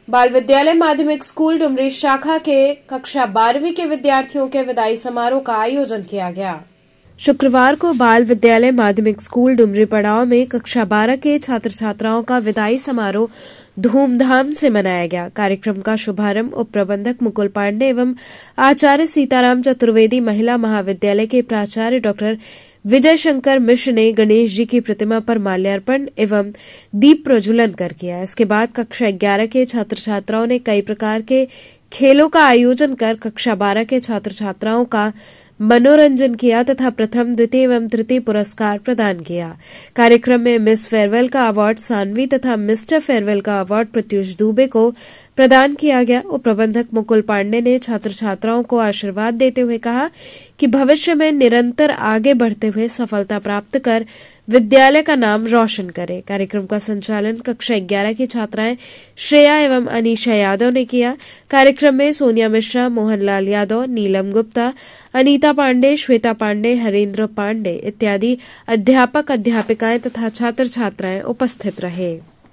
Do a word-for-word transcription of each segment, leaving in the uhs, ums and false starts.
बाल विद्यालय माध्यमिक स्कूल डुमरी शाखा के कक्षा बारहवीं के विद्यार्थियों के विदाई समारोह का आयोजन किया गया। शुक्रवार को बाल विद्यालय माध्यमिक स्कूल डुमरी पड़ाव में कक्षा बारह के छात्र छात्राओं का विदाई समारोह धूमधाम से मनाया गया। कार्यक्रम का शुभारंभ उप प्रबंधक मुकुल पांडे एवं आचार्य सीताराम चतुर्वेदी महिला महाविद्यालय के प्राचार्य डॉक्टर विजय शंकर मिश्र ने गणेश जी की प्रतिमा पर माल्यार्पण एवं दीप प्रज्वलन कर किया। इसके बाद कक्षा ग्यारह के छात्र छात्राओं ने कई प्रकार के खेलों का आयोजन कर कक्षा बारह के छात्र छात्राओं का मनोरंजन किया तथा प्रथम, द्वितीय एवं तृतीय पुरस्कार प्रदान किया। कार्यक्रम में मिस फेयरवेल का अवार्ड सानवी तथा मिस्टर फेयरवेल का अवार्ड प्रत्युष दुबे को प्रदान किया गया। उप प्रबंधक मुकुल पांडे ने छात्र छात्राओं को आशीर्वाद देते हुए कहा कि भविष्य में निरंतर आगे बढ़ते हुए सफलता प्राप्त कर विद्यालय का नाम रोशन करे। कार्यक्रम का संचालन कक्षा ग्यारह की छात्राएं श्रेया एवं अनीशा यादव ने किया। कार्यक्रम में सोनिया मिश्रा, मोहनलाल यादव, नीलम गुप्ता, अनीता पांडे, श्वेता पांडे, हरेंद्र पांडे इत्यादि अध्यापक अध्यापिकाएं तथा छात्र छात्राएं उपस्थित रहे।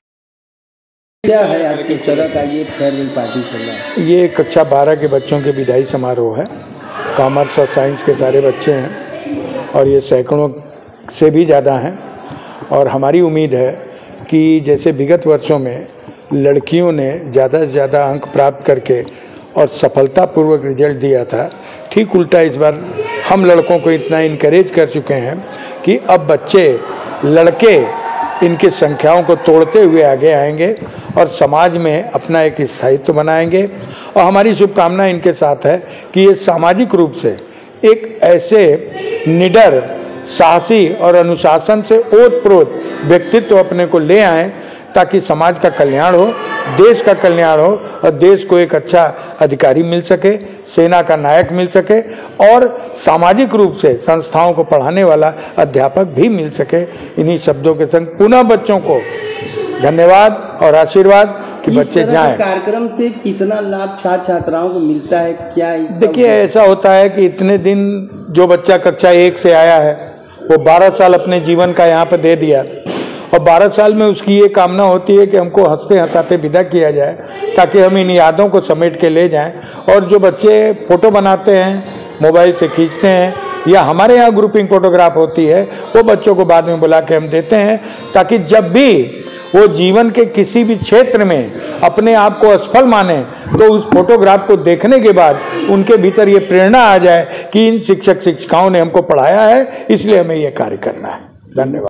क्या है आज किस तरह का ये फेयरवेल पार्टी चल रहा है? ये कक्षा बारह के बच्चों के विदाई समारोह है। कॉमर्स और साइंस के सारे बच्चे हैं और ये सैकड़ों से भी ज़्यादा हैं। और हमारी उम्मीद है कि जैसे विगत वर्षों में लड़कियों ने ज़्यादा से ज़्यादा अंक प्राप्त करके और सफलतापूर्वक रिजल्ट दिया था, ठीक उल्टा इस बार हम लड़कों को इतना इनकरेज कर चुके हैं कि अब बच्चे लड़के इनकी संख्याओं को तोड़ते हुए आगे आएंगे और समाज में अपना एक स्थायित्व बनाएंगे। और हमारी शुभकामना इनके साथ है कि ये सामाजिक रूप से एक ऐसे निडर, साहसी और अनुशासन से ओतप्रोत व्यक्तित्व अपने को ले आएं ताकि समाज का कल्याण हो, देश का कल्याण हो और देश को एक अच्छा अधिकारी मिल सके, सेना का नायक मिल सके और सामाजिक रूप से संस्थाओं को पढ़ाने वाला अध्यापक भी मिल सके। इन्हीं शब्दों के संग पुनः बच्चों को धन्यवाद और आशीर्वाद कि बच्चे जाएं। कार्यक्रम से कितना लाभ छात्र छात्राओं को मिलता है? क्या देखिए, ऐसा होता है कि इतने दिन जो बच्चा कक्षा एक से आया है वो बारह साल अपने जीवन का यहाँ पर दे दिया और बारह साल में उसकी ये कामना होती है कि हमको हंसते हंसाते विदा किया जाए ताकि हम इन यादों को समेट के ले जाएं। और जो बच्चे फ़ोटो बनाते हैं, मोबाइल से खींचते हैं या हमारे यहाँ ग्रुपिंग फोटोग्राफ होती है, वो बच्चों को बाद में बुला के हम देते हैं ताकि जब भी वो जीवन के किसी भी क्षेत्र में अपने आप को असफल माने तो उस फोटोग्राफ को देखने के बाद उनके भीतर ये प्रेरणा आ जाए कि इन शिक्षक शिक्षिकाओं ने हमको पढ़ाया है, इसलिए हमें ये कार्य करना है। धन्यवाद।